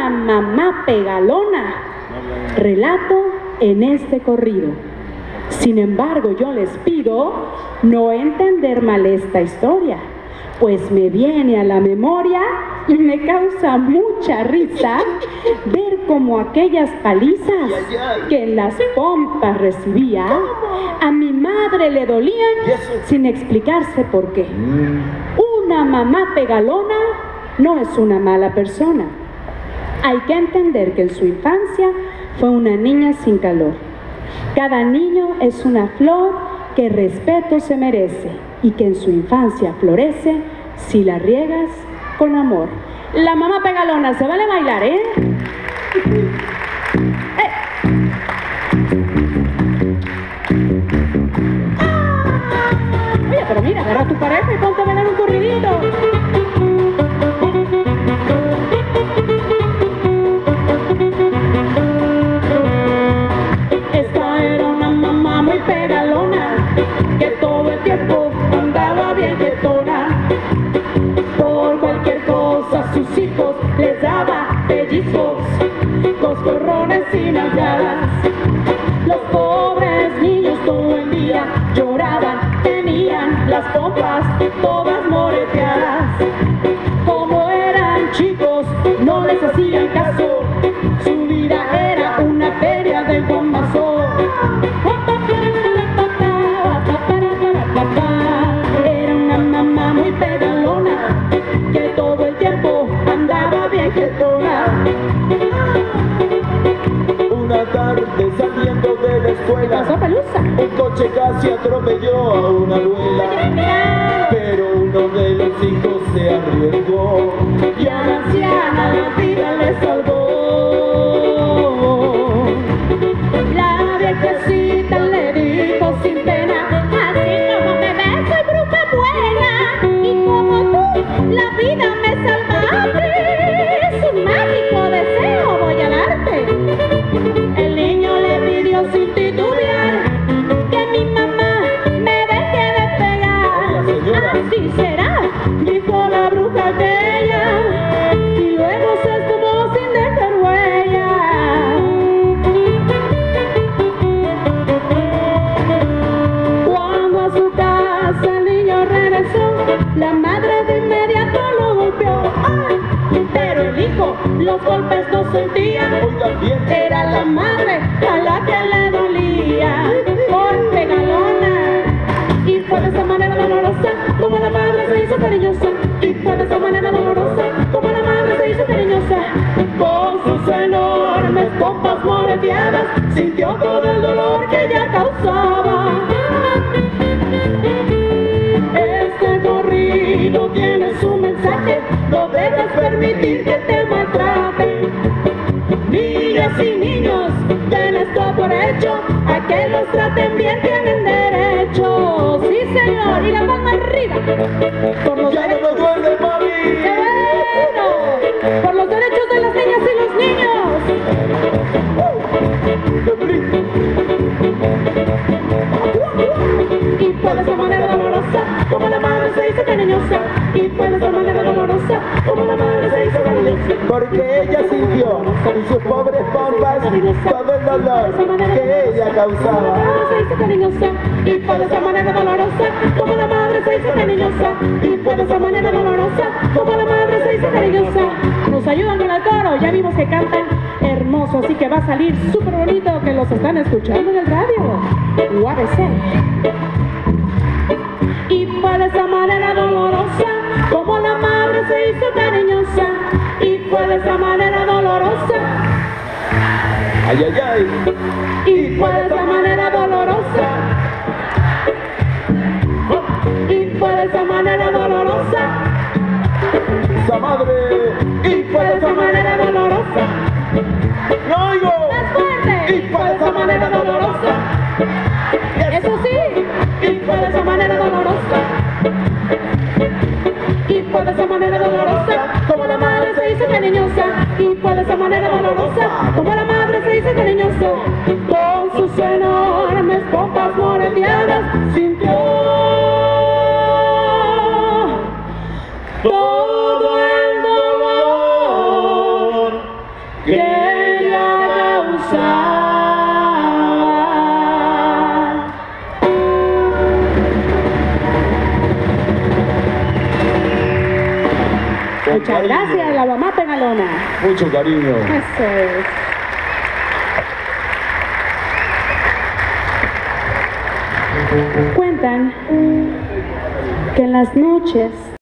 una mamá pegalona. Relato en este corrido. Sin embargo, yo les pido no entender mal esta historia, pues me viene a la memoria y me causa mucha risa ver cómo aquellas palizas que en las pompas recibía, a mi madre le dolían sin explicarse por qué. Una mamá pegalona no es una mala persona. Hay que entender que en su infancia fue una niña sin calor. Cada niño es una flor que respeto se merece y que en su infancia florece si la riegas con amor. La mamá pegalona, se vale bailar, ¿eh? Oye, pero mira, agarra a tu pareja y ponte a bailar un corridito. Que todo el tiempo andaba bien quietona. Por cualquier cosa a sus hijos les daba pellizcos, coscorrones y nalgadas. Los pobres niños todo el día lloraban, tenían las pompas todas moreteadas. Como eran chicos no les hacían caso, su vida era una feria de guamazo. Era una mamá muy pegalona, que todo el tiempo andaba bien quietona. Una tarde saliendo de la escuela, un coche casi atropelló a una abuela, pero uno de los hijos se arriesgó y a la anciana la vida le salvó. La viejecita le dijo sin pena: la vida me salvaste, un mágico deseo voy a darte. El niño le pidió sin titubear que mi mamá me deje de pegar. Así será, dijo la bruja aquella, y luego se esfumó sin dejar huella. Cuando a su casa el niño regresó, la madre de inmediato lo golpeó. ¡Ay! Pero el hijo los golpes no sentía, era la madre a la que le dolía. Por pegalona, y fue de esa manera dolorosa como la madre se hizo cariñosa. Y fue de esa manera dolorosa como la madre se hizo cariñosa. Con sus enormes pompas moreteadas sintió todo el dolor que ella causaba. Este corrido tiene su mensaje: no debes permitir que te maltraten. Niñas y niños, ten esto por hecho, a que los traten bien tienen derecho. Sí, señor, y la palma arriba. Por los ¡Ya no me duele, mami! ¡Qué bueno! Por los derechos de las niñas y los niños. Y fue de esa manera dolorosa como la madre se hizo cariñosa. Y fue de esa manera dolorosa como la madre se hizo cariñosa. Porque ella sintió en sus pobres pompas todo el dolor que ella causaba. Se hizo cariñosa. Y fue de esa manera dolorosa como la madre se hizo cariñosa. Y fue de esa manera dolorosa como la madre se hizo cariñosa. Nos ayudan con el coro, ya vimos que cantan hermoso, así que va a salir súper bonito que los están escuchando en el radio. UABC. Y fue de esa manera dolorosa como la madre se hizo cariñosa. Y fue de esa manera dolorosa. Ay, ay, ay. Y fue de esa manera dolorosa. Y fue de esa manera dolorosa. Esa madre. Y fue de esa manera dolorosa. ¡No oigo! ¡Más fuerte! Y fue de esa manera dolorosa. Eso sí. Y fue de esa manera dolorosa. Y fue de esa manera dolorosa como la madre se hizo cariñosa. Y fue de esa manera dolorosa como la madre se hizo cariñosa. Con sus enormes pompas moreteadas sintió todo el dolor que ella causaba. Muchas gracias, la mamá Penalona. Mucho cariño. Eso es. Cuentan que en las noches